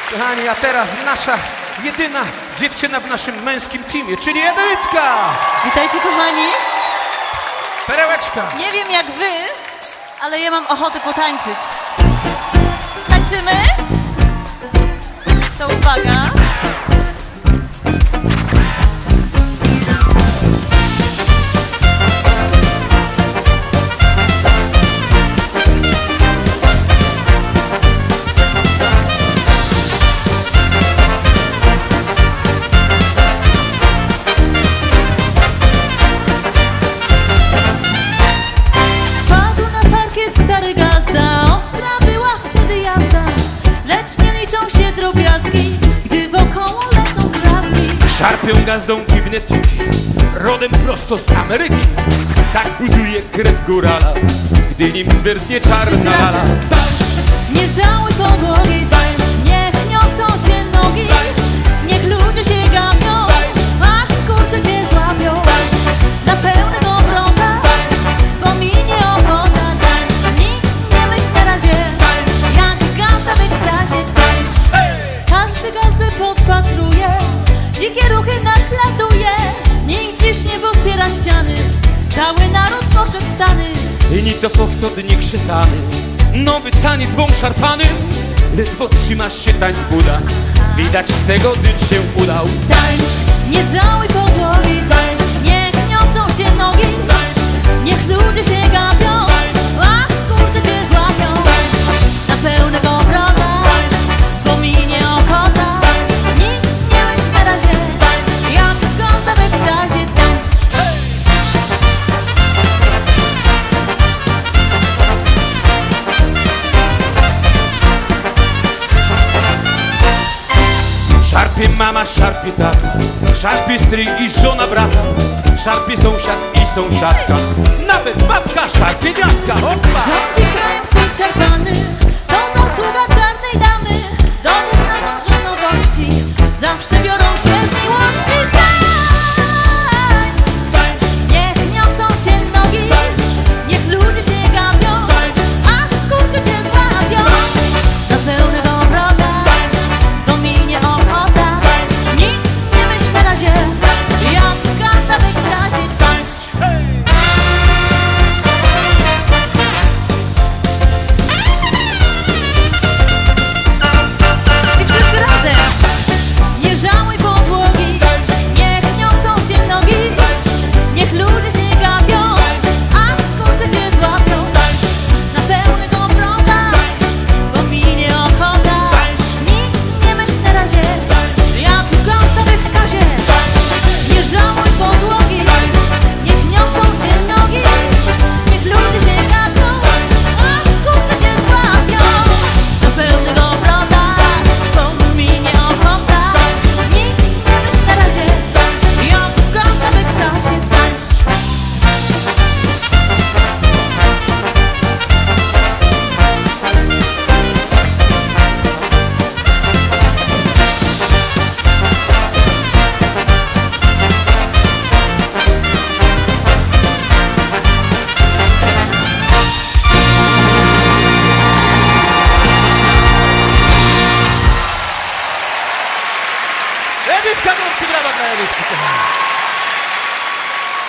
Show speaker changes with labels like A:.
A: Kochani, a teraz nasza jedyna dziewczyna w naszym męskim teamie, czyli Edytka!
B: Witajcie, kochani.
A: Perełeczka!
B: Nie wiem jak wy, ale ja mam ochotę potańczyć. Tańczymy? To uwaga. Stary gazda, ostra była wtedy jazda, lecz nie liczą się drobiazgi, gdy wokoło lecą gwiazdki.
A: Szarpią gazdą gibnetyki, rodem prosto z Ameryki. Tak buzuje krew górala, gdy nim zwiertnie czarna lala. Tańcz!
B: Nie żałuj podłogi, tańcz! Niech niosą cię nogi, tańcz! Niech ludzie się gapią, tańcz! Aż skurcze cię złapią, tańcz! Na pełnego obrota, tańcz! Bo minie ochota, tańcz! Nic nie myśl na razie, tańcz! Jak gazda w ekstazie, tańcz! Każdy gazdę podpatruje, dzikie ruchy naśladuje. Nikt dziś nie otwiera ściany, cały naród poszedł w tany.
A: I ni to foxtrot, ni krzysany, nowy taniec wąż szarpany. Ledwo trzymasz się, tańc buda, widać z tego dycz się udał.
B: Tańcz, nie żałuj podłogi, tańcz, niech niosą cię nogi, tańcz, niech ludzie się gapią, tańcz, aż skurcze cię złapią, tańcz, na pełnego obrota, tańcz, bo minie ochota, tańcz, nic nie myśl na razie, tańcz, jak gazda w ekstazie, tańcz.
A: Szarpie mama, szarpie tata, szarpie stryj i żona brata, szarpie sąsiad i sąsiadka, nawet babka szarpie dziadka. Hoppa!
B: Rządzi krajem